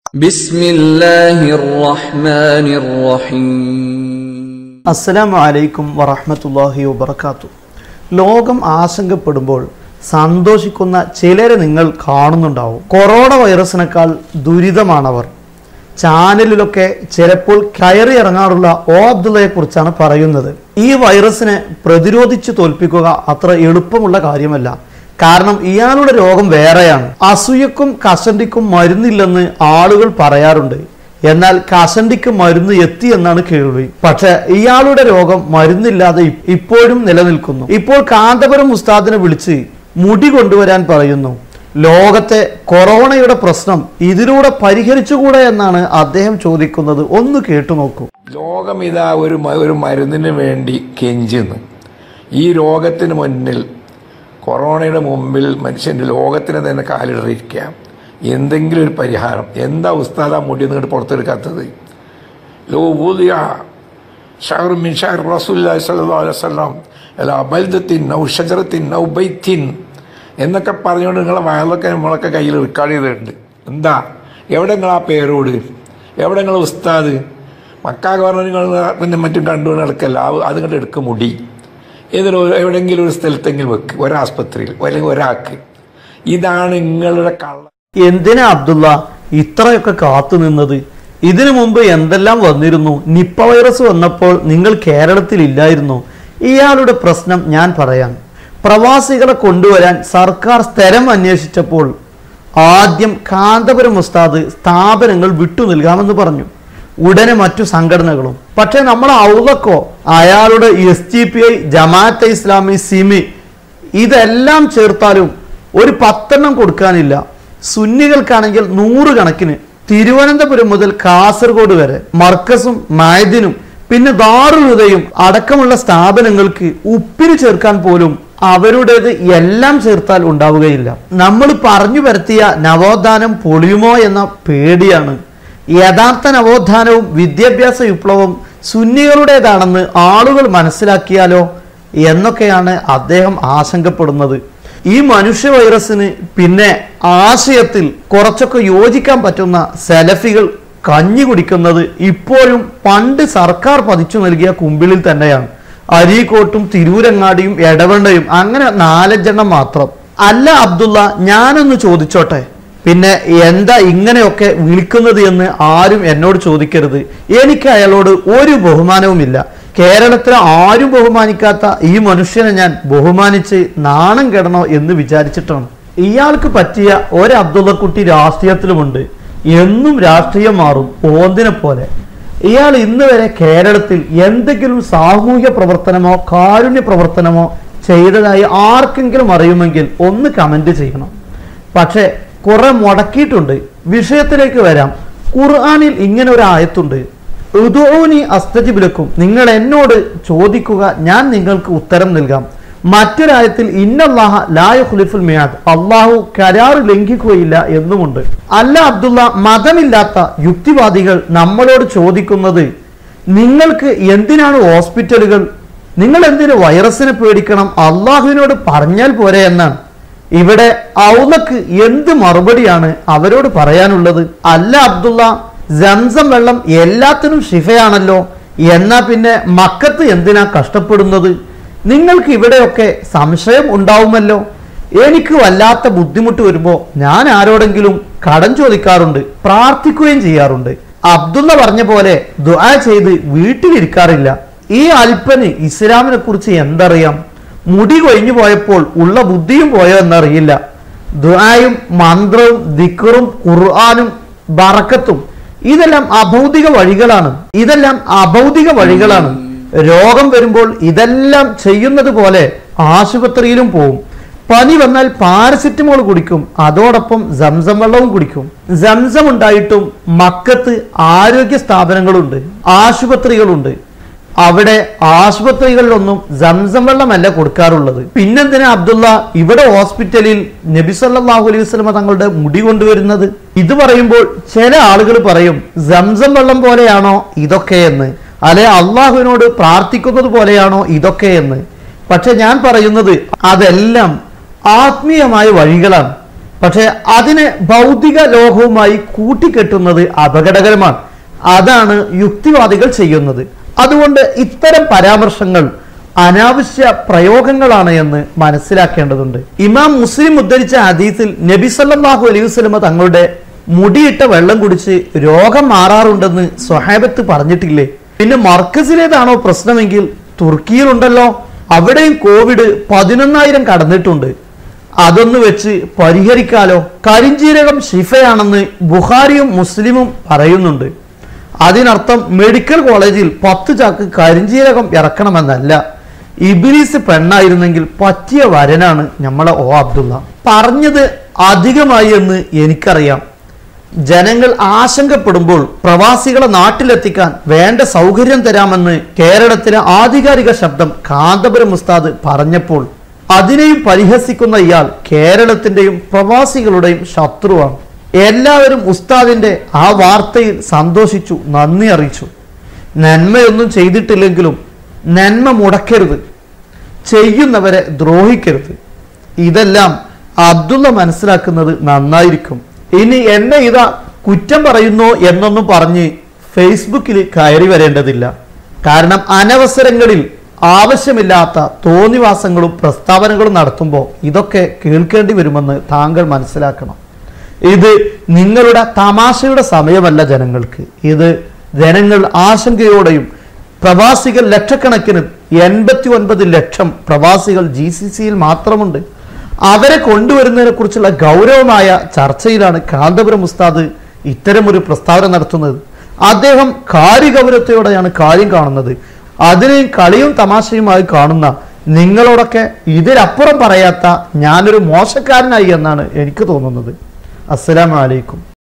ബിസ്മില്ലാഹിർ റഹ്മാനിർ റഹീം. അസ്സലാമു അലൈക്കും വറഹ്മത്തുള്ളാഹി വബറകാതുഹു. ലോകം ആശങ്കപ്പെടുമ്പോൾ സന്തോഷിക്കുന്ന ചിലരെ നിങ്ങൾ കാണുന്നുണ്ടാവും. കൊറോണ വൈറസിനേക്കാൾ ദുരിതമാണവർ. ചാനലിലൊക്കെ ചിലപ്പോൾ കയറി ഇറങ്ങാറുള്ള അബ്ദുള്ളയെ കുറിച്ചാണ് പറയുന്നത്. ഈ വൈറസിനെ പ്രതിരോധിച്ച് തോൽപ്പിക്കുക അത്ര എളുപ്പമുള്ള കാര്യമല്ല. കാരണം ഇയാളുടെ രോഗം വേറെയാണ്. അസൂയക്കും കഷണ്ടിക്കും മരുന്നില്ലെന്ന് ആളുകൾ പറയാറുണ്ട്. എന്നാൽ കഷണ്ടിക്ക് മരുന്ന് എത്തി എന്നാണ് കേൾവി. പക്ഷെ ഇയാളുടെ രോഗം മരുന്നില്ലാതെ ഇപ്പോഴും നിലനിൽക്കുന്നു. ഇപ്പോൾ കാന്തപുരം ഉസ്താദിനെ വിളിച്ച് മുടി കൊണ്ടുവരാൻ പറയുന്നു. ലോകത്തെ കൊറോണയുടെ പ്രശ്നം ഇതിലൂടെ പരിഹരിച്ചുകൂടെ എന്നാണ് അദ്ദേഹം ചോദിക്കുന്നത്. ഒന്ന് കേട്ടു നോക്കൂ. ലോകം ഇതാ ഒരു മരുന്നിന് വേണ്ടി കെഞ്ചുന്നു. ഈ രോഗത്തിന് മുന്നിൽ, കൊറോണയുടെ മുമ്പിൽ മനുഷ്യൻ്റെ ലോകത്തിന് തന്നെ കാലിടറിയിരിക്കുക. എന്തെങ്കിലും ഒരു പരിഹാരം. എന്താ ഉസ്താദ് ആ മുടി നിങ്ങോട്ട് പുറത്തെടുക്കാത്തത്? ലോ ഊദിയ ഷഅറു മിൻ ഷഅറി റസൂലുള്ളാഹി സ്വല്ലല്ലാഹു അലൈഹി വസല്ലം അലാ ബൽദത്തിൻ ഔ ഷജറത്തിൻ ഔ ബൈത്തിൻ എന്നൊക്കെ പറഞ്ഞുകൊണ്ട് നിങ്ങളെ വയലൊക്കെ നമ്മളൊക്കെ കയ്യിൽ റെക്കോർഡ് ചെയ്തിട്ടുണ്ട്. എന്താ എവിടെ നിങ്ങൾ ആ പേരോട്? എവിടെ നിങ്ങൾ ഉസ്താദ്? മക്കാ പറഞ്ഞ നിങ്ങൾ പിന്നെ മറ്റും കണ്ടുകൊണ്ട് നടക്കല്ല. അതുകൊണ്ട് എടുക്കുക മുടി എവിടെയെങ്കിലും ഒരു സ്ഥലത്തെങ്കിലും വെക്ക്, ഒരാസ്പത്രിയിൽ അല്ലെങ്കിൽ ഒരാൾക്ക്. ഇതാണ് നിങ്ങളുടെ കള്ള. എന്തിനാ അബ്ദുള്ള ഇത്രയൊക്കെ കാത്തു നിന്നത്? ഇതിനു മുമ്പ് എന്തെല്ലാം വന്നിരുന്നു? നിപ്പ വൈറസ് വന്നപ്പോൾ നിങ്ങൾ കേരളത്തിൽ ഇല്ലായിരുന്നു. ഇയാളുടെ പ്രശ്നം ഞാൻ പറയാം. പ്രവാസികളെ കൊണ്ടുവരാൻ സർക്കാർ സ്ഥലം അന്വേഷിച്ചപ്പോൾ ആദ്യം കാന്തപുരം ഉസ്താദ് സ്ഥാപനങ്ങൾ വിട്ടു നൽകാമെന്ന് പറഞ്ഞു. ഉടനെ മറ്റു സംഘടനകളും. പക്ഷെ നമ്മൾ ഔലക്കോ അയാളുടെ SGPI, ജമാഅത്തെ ഇസ്ലാമി, സിമി ഇതെല്ലാം ചേർത്താലും ഒരു 10 കൊടുക്കാനില്ല. സുന്നികൾക്കാണെങ്കിൽ 100 കണക്കിന്. തിരുവനന്തപുരം മുതൽ കാസർഗോഡ് വരെ മർക്കസും മഅദിനും പിന്നെ ദാറുൽ ഹുദയും അടക്കമുള്ള സ്ഥാപനങ്ങൾക്ക് ഉപ്പിന് ചേർക്കാൻ പോലും അവരുടേത് എല്ലാം ചേർത്താൽ ഉണ്ടാവുകയില്ല. നമ്മൾ പറഞ്ഞു വരുത്തിയ നവോത്ഥാനം പൊളിയുമോ എന്ന പേടിയാണ്. യഥാർത്ഥ നവോത്ഥാനവും വിദ്യാഭ്യാസ വിപ്ലവവും സുന്നികളുടേതാണെന്ന് ആളുകൾ മനസ്സിലാക്കിയാലോ എന്നൊക്കെയാണ് അദ്ദേഹം ആശങ്കപ്പെടുന്നത്. ഈ മനുഷ്യ വൈറസിന് പിന്നെ ആശയത്തിൽ കുറച്ചൊക്കെ യോജിക്കാൻ പറ്റുന്ന സലഫികൾ കഞ്ഞി കുടിക്കുന്നത് ഇപ്പോഴും പണ്ട് സർക്കാർ പതിച്ചു നൽകിയ കുമ്പിളിൽ തന്നെയാണ്. അരീക്കോട്ടും തിരൂരങ്ങാടിയും എടവണ്ണയും അങ്ങനെ 4 മാത്രം. അല്ല അബ്ദുള്ള, ഞാനൊന്ന് ചോദിച്ചോട്ടെ, പിന്നെ എന്താ ഇങ്ങനെയൊക്കെ വിളിക്കുന്നത് എന്ന് ആരും എന്നോട് ചോദിക്കരുത്. എനിക്ക് അയാളോട് ഒരു ബഹുമാനവുമില്ല. കേരളത്തിലെ ആരും ബഹുമാനിക്കാത്ത ഈ മനുഷ്യനെ ഞാൻ ബഹുമാനിച്ച് നാണം കെടണോ എന്ന് വിചാരിച്ചിട്ടാണ്. ഇയാൾക്ക് പറ്റിയ ഒരു അബ്ദുള്ളക്കുട്ടി രാഷ്ട്രീയത്തിലുമുണ്ട്. എന്നും രാഷ്ട്രീയം മാറും ഓന്തിനെ പോലെ. ഇയാൾ ഇന്ന് വരെ കേരളത്തിൽ എന്തെങ്കിലും സാമൂഹ്യ പ്രവർത്തനമോ കാരുണ്യ പ്രവർത്തനമോ ചെയ്തതായി ആർക്കെങ്കിലും അറിയുമെങ്കിൽ ഒന്ന് കമന്റ് ചെയ്യണം. പക്ഷെ കുറെ മുടക്കിയിട്ടുണ്ട്. വിഷയത്തിലേക്ക് വരാം. ഖുർആനിൽ ഇങ്ങനെ ഒരു ആയത്തുണ്ട്, ഉദൂനി അസ്തജിബ് ലക്കും, നിങ്ങൾ എന്നോട് ചോദിക്കുക, ഞാൻ നിങ്ങൾക്ക് ഉത്തരം നൽകാം. മറ്റൊരായത്തിൽ ഇന്നല്ലാഹ ലാ യുഖ്ലിഫുൽ മിആദ്, അള്ളാഹു കരാർ ലംഘിക്കുകയില്ല എന്നുമുണ്ട്. അല്ല അബ്ദുള്ള, മതമില്ലാത്ത യുക്തിവാദികൾ നമ്മളോട് ചോദിക്കുന്നത്, നിങ്ങൾക്ക് എന്തിനാണ് ഹോസ്പിറ്റലുകൾ? നിങ്ങൾ എന്തിനു വൈറസിനെ പേടിക്കണം? അള്ളാഹുവിനോട് പറഞ്ഞാൽ പോരെ എന്നാണ്. ഇവിടെ ഔലക്ക് എന്ത് മറുപടിയാണ് അവരോട് പറയാനുള്ളത്? അല്ല അബ്ദുള്ള, സംസം വെള്ളം എല്ലാത്തിനും ശിഫയാണല്ലോ. എന്നാ പിന്നെ മക്കത്ത് എന്തിനാ കഷ്ടപ്പെടുന്നത്? നിങ്ങൾക്ക് ഇവിടെയൊക്കെ സംശയം ഉണ്ടാവുമല്ലോ. എനിക്ക് വല്ലാത്ത ബുദ്ധിമുട്ട് വരുമ്പോൾ ഞാൻ ആരോടെങ്കിലും കടം ചോദിക്കാറുണ്ട്, പ്രാർത്ഥിക്കുകയും ചെയ്യാറുണ്ട്. അബ്ദുള്ള പറഞ്ഞ പോലെ ദുആ ചെയ്ത് വീട്ടിലിരിക്കാറില്ല. ഈ അൽപ്പന് ഇസ്ലാമിനെ കുറിച്ച് എന്തറിയാം? മുടി കൊഴിഞ്ഞു പോയപ്പോൾ ഉള്ള ബുദ്ധിയും പോയോ എന്നറിയില്ല. ദുആയും മന്ത്രവും ദിക്റും ഖുർആനും ബറക്കത്തും ഇതെല്ലാം അഭൗതിക വഴികളാണ്. രോഗം വരുമ്പോൾ ഇതെല്ലാം ചെയ്യുന്നത് പോലെ ആശുപത്രിയിലും പോവും. പനി വന്നാൽ പാരസിറ്റമോൾ കുടിക്കും, അതോടൊപ്പം സംസം വെള്ളവും കുടിക്കും. സംസം ഉണ്ടായിട്ടും മക്കത്ത് ആരോഗ്യ സ്ഥാപനങ്ങളുണ്ട്, ആശുപത്രികളുണ്ട്. അവിടെ ആശുപത്രികളിലൊന്നും സംസം വെള്ളമല്ല കൊടുക്കാറുള്ളത്. പിന്നെന്തിനാ അബ്ദുള്ള ഇവിടെ ഹോസ്പിറ്റലിൽ നബി സല്ലല്ലാഹു അലൈഹി വസല്ലം തങ്ങളുടെ മുടി കൊണ്ടുവരുന്നത്? ഇത് പറയുമ്പോൾ ചില ആളുകൾ പറയും, സംസം വെള്ളം പോലെയാണോ ഇതൊക്കെ എന്ന്, അല്ലെ അള്ളാഹുവിനോട് പ്രാർത്ഥിക്കുന്നത് പോലെയാണോ ഇതൊക്കെ എന്ന്. പക്ഷെ ഞാൻ പറയുന്നത് അതെല്ലാം ആത്മീയമായ വഴികളാണ്. പക്ഷെ അതിനെ ഭൗതിക ലോകവുമായി കൂട്ടിക്കെട്ടുന്നത് അപകടകരമാണ്. അതാണ് യുക്തിവാദികൾ ചെയ്യുന്നത്. അതുകൊണ്ട് ഇത്തരം പരാമർശങ്ങൾ അനാവശ്യ പ്രയോഗങ്ങളാണ് എന്ന് മനസ്സിലാക്കേണ്ടതുണ്ട്. ഇമാം മുസ്ലിം ഉദ്ധരിച്ച ഹദീസിൽ നബി സല്ലല്ലാഹു അലൈഹി വസല്ലമ തങ്ങളുടെ മുടിയിട്ട വെള്ളം കുടിച്ച് രോഗം മാറാറുണ്ടെന്ന് സ്വഹാബത്ത് പറഞ്ഞിട്ടില്ലേ? പിന്നെ മർക്കസിലേതാണോ പ്രശ്നമെങ്കിൽ തുർക്കിയിലുണ്ടല്ലോ, അവിടെയും കോവിഡ് 11,000 കടന്നിട്ടുണ്ട്. അതൊന്ന് വെച്ച് പരിഹരിക്കാലോ. കരിഞ്ജീരകം ശിഫയാണെന്ന് ബുഖാരിയും മുസ്ലിമും പറയുന്നുണ്ട്. അതിനർത്ഥം മെഡിക്കൽ കോളേജിൽ 10 ചാക്ക് കരിഞ്ജീരകം ഇറക്കണമെന്നല്ല. ഇബ്ലീസ് പെണ്ണായിരുന്നെങ്കിൽ പറ്റിയ വരനാണ് നമ്മളെ അബ്ദുള്ള. പറഞ്ഞത് അധികമായി എന്ന് എനിക്കറിയാം. ജനങ്ങൾ ആശങ്കപ്പെടുമ്പോൾ പ്രവാസികളെ നാട്ടിലെത്തിക്കാൻ വേണ്ട സൗകര്യം തരാമെന്ന് കേരളത്തിലെ ആധികാരിക ശബ്ദം കാന്തപുരം ഉസ്താദ് പറഞ്ഞപ്പോൾ അതിനെയും പരിഹസിക്കുന്ന ഇയാൾ കേരളത്തിന്റെയും പ്രവാസികളുടെയും ശത്രുവാണ്. എല്ലാവരും ഉസ്താദിന്റെ ആ വാർത്തയിൽ സന്തോഷിച്ചു, നന്ദി അറിയിച്ചു. നന്മയൊന്നും ചെയ്തിട്ടില്ലെങ്കിലും നന്മ മുടക്കരുത്, ചെയ്യുന്നവരെ ദ്രോഹിക്കരുത്. ഇതെല്ലാം അബ്ദുള്ള മനസ്സിലാക്കുന്നത് നന്നായിരിക്കും. ഇനി എന്നെ ഇതാ കുറ്റം പറയുന്നു എന്നൊന്നും പറഞ്ഞ് ഫേസ്ബുക്കിൽ കയറി വരേണ്ടതില്ല. കാരണം അനവസരങ്ങളിൽ ആവശ്യമില്ലാത്ത തോന്നിവാസങ്ങളും പ്രസ്താവനകളും നടത്തുമ്പോൾ ഇതൊക്കെ കേൾക്കേണ്ടി വരുമെന്ന് താങ്കൾ മനസ്സിലാക്കണം. ഇത് നിങ്ങളുടെ തമാശയുടെ സമയമല്ല ജനങ്ങൾക്ക്. ഇത് ജനങ്ങൾ ആശങ്കയോടെയും പ്രവാസികൾ ലക്ഷക്കണക്കിന് 89 ലക്ഷം പ്രവാസികൾ GCCയിൽ മാത്രമുണ്ട്. അവരെ കൊണ്ടുവരുന്നതിനെ കുറിച്ചുള്ള ഗൗരവമായ ചർച്ചയിലാണ് കാന്തപുരം ഉസ്താദ് ഇത്തരമൊരു പ്രസ്താവന നടത്തുന്നത്. അദ്ദേഹം കാര്യഗൗരവത്തോടെയാണ് കാര്യം കാണുന്നത്. അതിനെയും കളിയും തമാശയുമായി കാണുന്ന നിങ്ങളോടൊക്കെ ഇതിലപ്പുറം പറയാത്ത ഞാനൊരു മോശക്കാരനായി എന്നാണ് എനിക്ക് തോന്നുന്നത്. അസ്സലാമു അലൈക്കും.